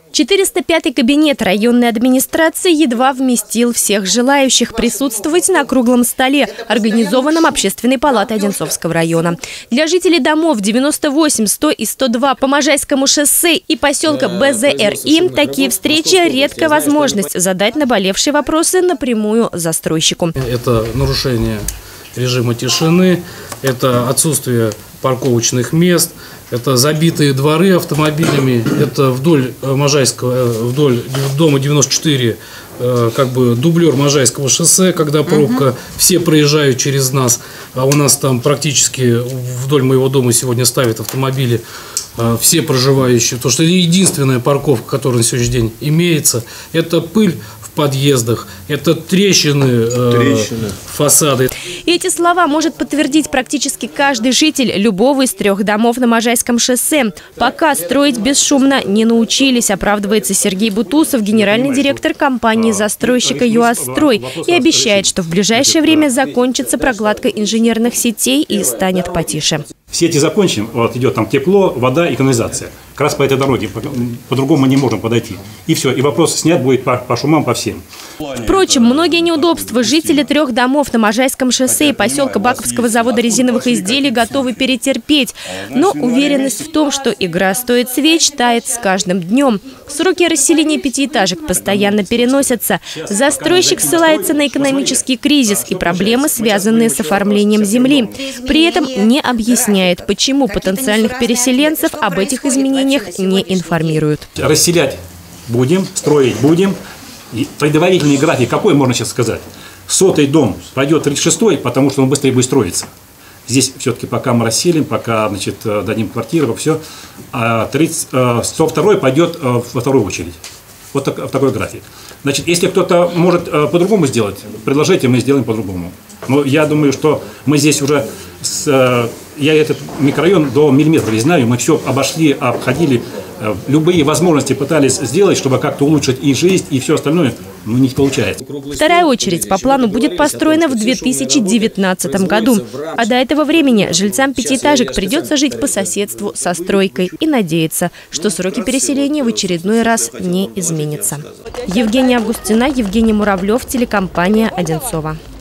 405-й кабинет районной администрации едва вместил всех желающих присутствовать на круглом столе, организованном Общественной палатой Одинцовского района. Для жителей домов 98, 100 и 102 по Можайскому шоссе и поселка БЗРИ такие встречи – редкая возможность задать наболевшие вопросы напрямую застройщику. Это нарушение режима тишины, это отсутствие парковочных мест, это забитые дворы автомобилями, это вдоль Можайского, вдоль дома 94, как бы дублер Можайского шоссе, когда пробка, все проезжают через нас, а у нас там практически вдоль моего дома сегодня ставят автомобили все проживающие. То, что единственная парковка, которая на сегодняшний день имеется, это пыль в подъездах, это трещины. Фасады. И эти слова может подтвердить практически каждый житель любого из 3 домов на Можайском шоссе. Пока строить бесшумно не научились, оправдывается Сергей Бутусов, генеральный директор компании-застройщика «ЮАЗстрой», и обещает, что в ближайшее время закончится прокладка инженерных сетей и станет потише. Сети закончим, вот идет там тепло, вода и канализация. Как раз по этой дороге, по-другому не можем подойти. И все, и вопрос снят будет по шумам, по всем. Впрочем, многие неудобства жители 3 домов на Можайском шоссе и поселка Баковского завода резиновых изделий готовы перетерпеть. Но уверенность в том, что игра стоит свеч, тает с каждым днем. Сроки расселения пятиэтажек постоянно переносятся. Застройщик ссылается на экономический кризис и проблемы, связанные с оформлением земли. При этом не объясняет, почему потенциальных переселенцев об этих изменениях не информируют. Расселять будем, строить будем. И предварительный график какой можно сейчас сказать? 100-й дом пойдет 36-й, потому что он быстрее будет строиться. Здесь все-таки пока мы расселим, пока, значит, дадим квартиру, все. А 102-й пойдет во вторую очередь. Вот в такой график. Значит, если кто-то может по-другому сделать, предложите, мы сделаем по-другому. Но я думаю, что мы здесь уже, я этот микрорайон до миллиметра не знаю, мы все обошли, обходили, любые возможности пытались сделать, чтобы как-то улучшить и жизнь, и все остальное, но не получается. Вторая очередь по плану будет построена в 2019 году. А до этого времени жильцам пятиэтажек придется жить по соседству со стройкой и надеяться, что сроки переселения в очередной раз не изменятся. Евгения Августина, Евгений Муравлев, телекомпания «Одинцова».